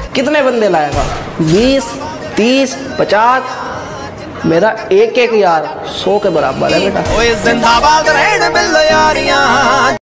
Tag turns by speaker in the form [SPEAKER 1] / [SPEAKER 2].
[SPEAKER 1] कितने बंदे लाएगा? 20, 30, 50? मेरा एक एक यार 100 के बराबर है बेटा।